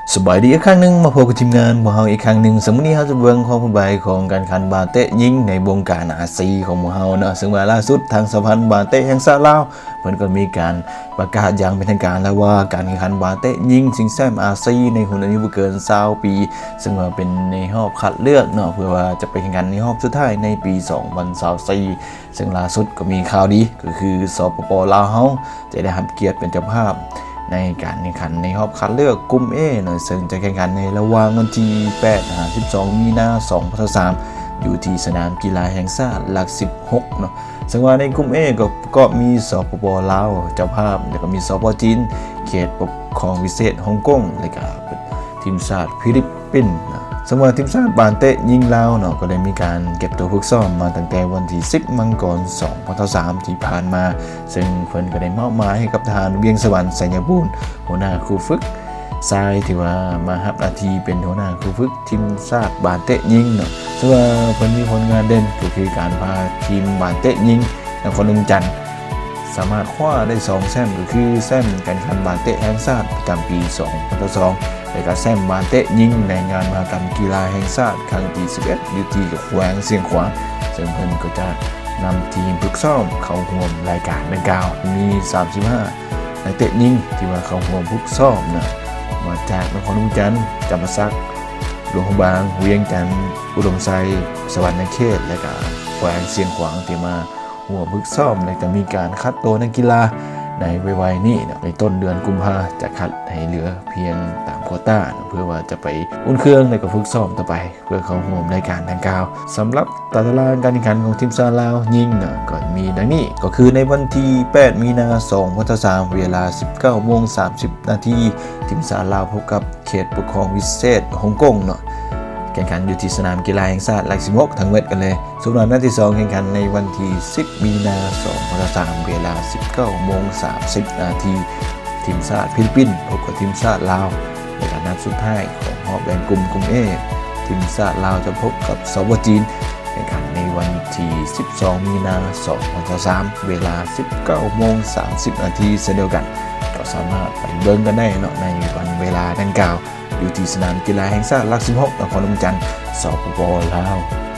สบายดีอีกครั้งหนึ่งมาพบกับทีมงานของเราอีกครั้งหนึ่งสมมตินี้เราจะเบิ่งข้อมูลใบของการขันบาเตะยิงในวงการอาซีของเราเนาะซึ่งว่าล่าสุดทางสหพันธ์บาเตะแห่งชาติลาวเพิ่นก็มีการประกาศอย่างเป็นทางการแล้วว่าการแข่งขันบาเตะยิงชิงแชมป์อาซีในรุ่นอายุบ่เกิน20ปีซึ่งว่าเป็นในรอบคัดเลือกเนาะเพื่อว่าจะไปแข่งขันในรอบสุดท้ายในปี2024ซึ่งล่าสุดก็มีข่าวดีก็คือสปป.ลาวเฮาจะได้รับเกียรติเป็นเจ้าภาพในการแข่งขันในรอบคัดเลือกกลุ่ม A เนาะซึ่งจะแข่งขันในระหว่างวันที่8-12 มีนาคม 2023อยู่ที่สนามกีฬาแห่งชาติหลัก16เนาะซึ่งว่าในกลุ่ม A ก็มีสปป.ลาวเจ้าภาพแล้วก็มีสปป.จีนเขตปกครองพิเศษฮ่องกงแล้วก็ทีมชาติฟิลิปปินส์สำหรับทีมชาติบาเตะยิงลาวเนาะก็ได้มีการเก็บตัวฝึกซ้อมมาตั้งแต่วันที่10 มังกร 2023ที่ผ่านมาซึ่งเพิ่นก็ได้มอบหมายให้กับทหารเวียงสวรรค์สัญญบูรณ์หัวหน้าครูฝึกทรายที่ว่ามารับหน้าที่เป็นหัวหน้าครูฝึกทีมชาติบาเตะยิงเนาะซึ่งว่าเพิ่นมีผลงานเด่นก็คือการพาทีมบาเตะยิงนครหลวงจันทร์สามารถคว้าได้2แชมป์ก็คือแชมป์การแข่งขันบาเตะแห่งชาติประจำปี2022และก็แชมป์บาเตะยิงในงานมหกรรมกีฬาแห่งชาติครั้งที่11อยู่ที่แขวงเสียงขวางซึ่งเพิ่นก็จะนำทีมฝึกซ้อมเข้าร่วมรายการดังกล่าวมี35นักเตะยิงที่มาเข้าร่วมฝึกซ้อมนะมาจากนครหลวงจันทร์จำปาสักหลวงพระบางเวียงจันทร์อุดมไซสวรรณเขตและก็แขวงเสียงขวางที่มาหัวฝึกซ้อมและก็มีการคัดตัวนักกีฬาในวัยนี้ในต้นเดือนกุมภาจะคัดให้เหลือเพียงตามโควต้าเพื่อว่าจะไปอุ่นเครื่องและก็ฝึกซ้อมต่อไปเพื่อเข้าร่วมรายการดังกล่าวสำหรับตารางการแข่งขันของทีมชาติลาวยิงก็มีดังนี้ก็คือในวันที่8 มีนาคม 2023เวลา 19:30 นาทีทีมชาติลาวพบกับเขตปกครองพิเศษฮ่องกงแข่งขันอยู่ที่สนามกีฬาแห่งชาติหลัก16ทั้งเวทกันเลยส่วนนัดที่2แข่งขันในวันที่10 มีนาคม 2023เวลา 19:30 นาทีทีมชาติฟิลิปปินส์พบกับทีมชาติลาวในการนัดสุดท้ายของรอบแบ่งกลุ่ม A ทีมชาติลาวจะพบกับสปป.จีนแข่งขันในวันที่12 มีนาคม 2023เวลา 19:30 นาทีเช่นเดียวกันก็สามารถไปเบิ่งกันได้เนาะในวันเวลาดังกล่าวอยู่ที่สนามกีฬาแห่งชาติหลัก16นครหลวงจันทร์สปป.ลาว